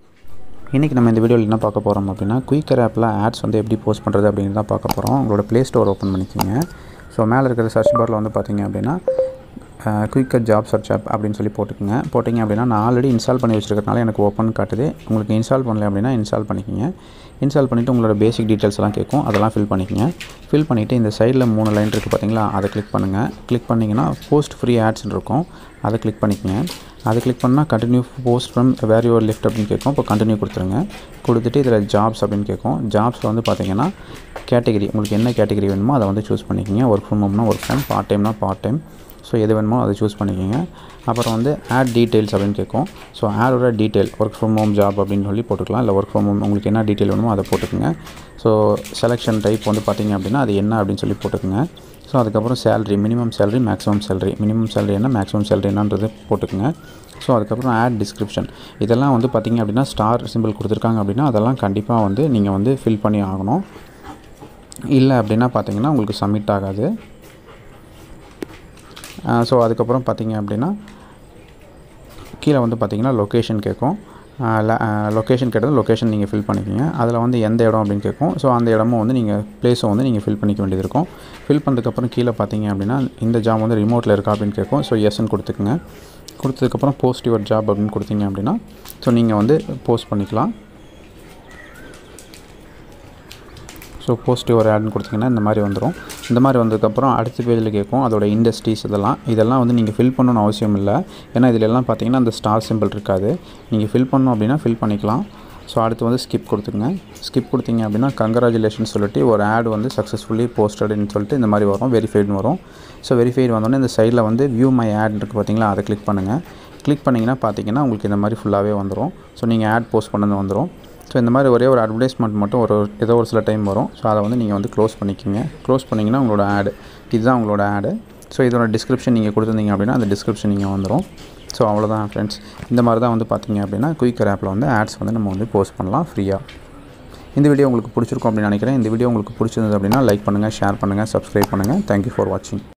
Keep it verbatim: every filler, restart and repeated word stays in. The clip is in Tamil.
இன்றைக்கி நம்ம இந்த வீடியோவில் என்ன பார்க்க போகிறோம் அப்படின்னா, குயிக்கர் ஆப்பில் ஆட்ஸ் வந்து எப்படி போஸ்ட் பண்ணுறது அப்படின்னு தான் பார்க்க போகிறோம். உங்களோட ப்ளே ஸ்டோர் ஓப்பன் பண்ணிக்கோங்க. ஸோ மேலே இருக்கிற சர்ச் பாரில் வந்து பார்த்திங்க அப்படின்னா குயிக்கர் ஜாப் சர்ச் ஆப் அப்படின்னு சொல்லி போட்டுக்கோங்க. போட்டிங்க அப்படின்னா நான் ஆல்ரெடி இன்ஸ்டால் பண்ணி வச்சுருக்கிறதுனால எனக்கு ஓப்பன் காட்டுது. உங்களுக்கு இன்ஸ்டால் பண்ணல அப்படின்னா இன்ஸ்டால் பண்ணிக்கோங்க. இன்ஸ்டால் பண்ணிவிட்டு உங்களோட பேசிக் டீட்டெயில்ஸ் எல்லாம் கேட்கும், அதெல்லாம் ஃபில் பண்ணிக்கோங்க. ஃபில் பண்ணிவிட்டு இந்த சைடில் மூணு லைன் இருக்குது பார்த்தீங்களா, அதை கிளிக் பண்ணுங்கள். கிளிக் பண்ணிங்கன்னா போஸ்ட் ஃப்ரீ ஆட்ஸ்ன்னு இருக்கும், அதை கிளிக் பண்ணிக்கோங்க. அதை கிளிக் பண்ணால் continue post from where your left அப்படின்னு கேட்கும். இப்போ கண்டினியூ கொடுத்துருங்க. கொடுத்துட்டு இதில் ஜாப்ஸ் அப்படின்னு கேட்கும். ஜாப்ஸில் வந்து பார்த்திங்கன்னா கேட்டகிரி, உங்களுக்கு என்ன கேட்டகிரி வேணுமோ அதை வந்து சூஸ் பண்ணிக்கோங்க. ஒர்க் ஃப்ரம் ஹோம்னா ஒர்க் ஃப்ரம், பார்ட் டைம்னா பார்ட் டைம். ஸோ எது வேணுமோ அதை சூஸ் பண்ணிக்கோங்க. அப்புறம் வந்து ஆட் டீட்டெயில்ஸ் அப்படின்னு கேட்கும். ஸோ ஆடோட detail work from home job அப்படின்னு சொல்லி போட்டுக்கலாம். இல்லை ஒர்க் ஃப்ரம் ஹோம் உங்களுக்கு என்ன டீட்டெயில் வேணுமோ அதை போட்டுக்கோங்க. ஸோ செலெக்ஷன் டைப் வந்து பார்த்திங்க அப்படின்னா அது என்ன அப்படின்னு சொல்லி போட்டுக்கோங்க. ஸோ அதுக்கப்புறம் salary, minimum salary, maximum salary, minimum salary என்ன, மேக்ஸிமம் சேலரி என்னன்றது போட்டுக்கோங்க. ஸோ அதுக்கப்புறம் ஆட் டிஸ்கிரிப்ஷன், இதெல்லாம் வந்து பார்த்திங்க அப்படின்னா ஸ்டார் சிம்பிள் கொடுத்துருக்காங்க அப்படின்னா அதெல்லாம் கண்டிப்பாக வந்து நீங்கள் வந்து ஃபில் பண்ணி ஆகணும். இல்லை அப்படின்னா பார்த்திங்கன்னா உங்களுக்கு சப்மிட் ஆகாது. ஸோ அதுக்கப்புறம் பார்த்திங்க அப்படின்னா கீழே வந்து பார்த்திங்கன்னா லொக்கேஷன் கேட்கும். லொக்கேஷன் கேட்டது லொக்கேஷன் நீங்கள் ஃபில் பண்ணிக்கோங்க. அதில் வந்து எந்த இடம் அப்படின்னு கேட்கும். ஸோ அந்த இடமும் வந்து நீங்கள் ப்ளேஸும் வந்து நீங்கள் ஃபில் பண்ணிக்க வேண்டியது இருக்கும். ஃபில் பண்ணதுக்கப்புறம் கீழே பார்த்திங்க அப்படின்னா இந்த ஜாப் வந்து ரிமோட்டில் இருக்கா அப்படின்னு கேட்கும். ஸோ எஸ்ன்னு கொடுத்துக்குங்க. கொடுத்ததுக்கப்புறம் போஸ்ட் யுவர் ஜாப் அப்படின்னு கொடுத்தீங்க அப்படின்னா ஸோ நீங்கள் வந்து போஸ்ட் பண்ணிக்கலாம். ஸோ போஸ்ட் யுவர் ஆட்னு கொடுத்திங்கன்னா இந்த மாதிரி வந்துடும். இந்த மாதிரி வந்ததுக்கப்புறம் அடுத்த பேஜில் கேட்கும் அதோட இண்டஸ்ட்ரீஸ், இதெல்லாம் இதெல்லாம் வந்து நீங்கள் ஃபில் பண்ணணும்னு அவசியம் இல்லை. ஏன்னா இதில் எல்லாம் பார்த்திங்கன்னா அந்த ஸ்டார் சிம்பிள் இருக்காது. நீங்கள் ஃபில் பண்ணணும் அப்படின்னா ஃபில் பண்ணிக்கலாம். ஸோ அடுத்து வந்து ஸ்கிப் கொடுத்துங்க. ஸ்கிப் கொடுத்தீங்க அப்படின்னா கங்க்ராச்சுலேஷன் சொல்லிட்டு ஒரு ஆட் வந்து சக்ஸஸ்ஃபுல்லி போஸ்டட்னு சொல்லிட்டு இந்த மாதிரி வரும், வெரிஃபைடுன்னு வரும். ஸோ வெரிஃபைடு வந்தோடனே இந்த சைடில் வந்து வியூ மை ஆட் இருக்குது பார்த்திங்களா, அதை கிளிக் பண்ணுங்கள். கிளிக் பண்ணிங்கன்னா பார்த்திங்கன்னா உங்களுக்கு இந்த மாதிரி ஃபுல்லாகவே வந்துடும். ஸோ நீங்கள் ஆட் போஸ்ட் பண்ணது வந்துடும். ஸோ இந்த மாதிரி ஒரே ஒரு அட்வர்டைஸ்மெண்ட் மட்டும் ஒரு ஏதோ ஒரு சில டைம் வரும். ஸோ அதை வந்து நீங்கள் வந்து க்ளோஸ் பண்ணிக்கோங்க. க்ளோஸ் பண்ணிங்கன்னா உங்களோட ஆடு, இதுதான் உங்களோட ஆடு. ஸோ இதோட டிஸ்கிரிப்ஷன் நீங்கள் கொடுத்துருந்தீங்க அப்படின்னா அந்த டிஸ்கிரிப்ஷன் நீங்கள் வந்துடும். ஸோ அவ்வளோதான் ஃப்ரெண்ட்ஸ். இந்த மாதிரி தான் வந்து பார்த்திங்க அப்படின்னா குயிக்கர் ஆப்பில் வந்து ஆட்ஸ் வந்து நம்ம வந்து போஸ்ட் பண்ணலாம் ஃப்ரீயாக. இந்த வீடியோ உங்களுக்கு பிடிச்சிருக்கும் அப்படின்னு நினைக்கிறேன். இந்த வீடியோ உங்களுக்கு பிடிச்சிருந்தது அப்படின்னா லைக் பண்ணுங்கள், ஷேர் பண்ணுங்கள், சப்ஸ்கிரைப் பண்ணுங்கள். தேங்க்யூ ஃபார் வாட்சிங்.